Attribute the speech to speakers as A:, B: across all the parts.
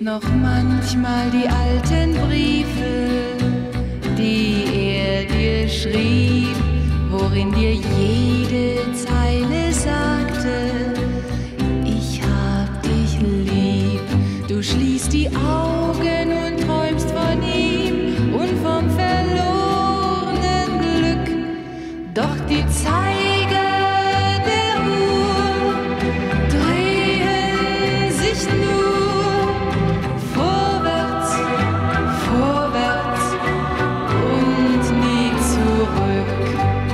A: noch manchmal die alten Briefe, die er dir schrieb, worin dir jede Zeile sagte: Ich hab dich lieb. Du schließt die Augen und träumst von ihm und vom verlorenen Glück. Doch die Zeiger der Uhr drehen sich nur vorwärts, vorwärts und nie zurück.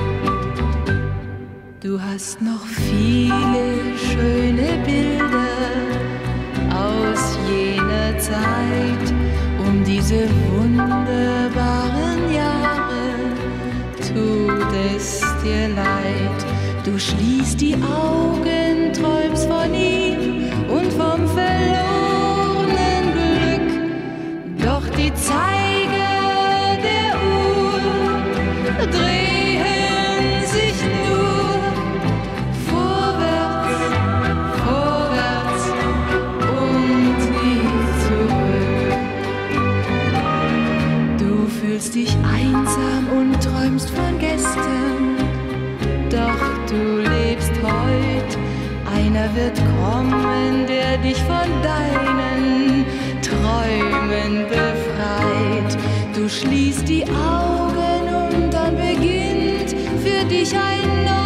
A: Du hast noch viele schöne Bilder aus jener Zeit, diese wunderbaren Jahre. Tut es dir leid, du schließt die Augen, träumst von ihm und vom verlorenen Glück. Doch die Zeiger der Uhr drehen sich nur vorwärts, vorwärts und nie zurück. Du fühlst dich einsam und träumst von gestern, doch du lebst heut. Einer wird kommen, der dich von deinen Träumen befreit. Du schließt die Augen und dann beginnt für dich ein neues